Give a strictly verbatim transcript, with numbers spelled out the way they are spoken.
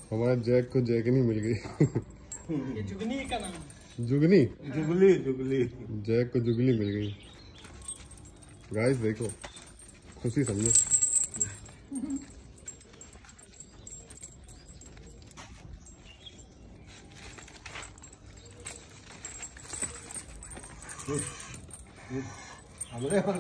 हमारे जैक को जैकनी मिल गई। ये जुगनी का नाम। जुगनी जुगली जुगली जैक को जुगली मिल गई। गाइस देखो, खुशी समझो। हमरे